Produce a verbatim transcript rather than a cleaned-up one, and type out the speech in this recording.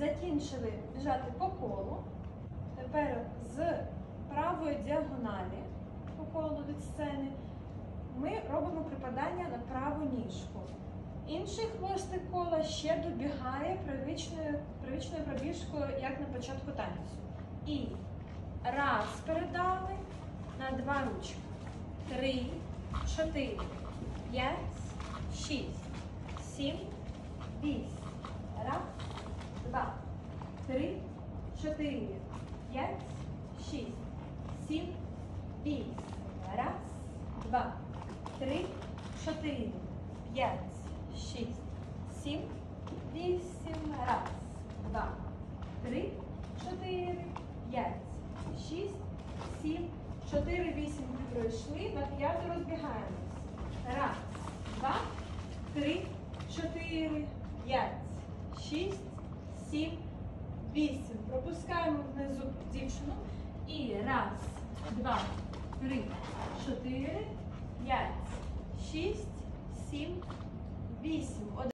закінчили біжати по колу. Тепер з правої діагоналі по колу від сцени ми робимо припадання на праву ніжку. Інший хвостик кола ще добігає привичною, привичною пробіжкою, як на початку танцю. І раз передали на два ручки. Три, чотири, п'ять, шість, сім, вісім. Раз, два, три, чотири, п'ять, шість, сім, вісім. Раз, два, три, чотири, п'ять, шість, сім, вісім. Раз, два, три, чотири, п'ять, шість, сім, чотири, вісім. Ми пройшли, на п'яту розбігаємось. Раз, два, три, чотири, п'ять, шість, сім, вісім. Пропускаємо внизу дівчину. І раз, два, три, чотири, п'ять, шість, сім, вісім.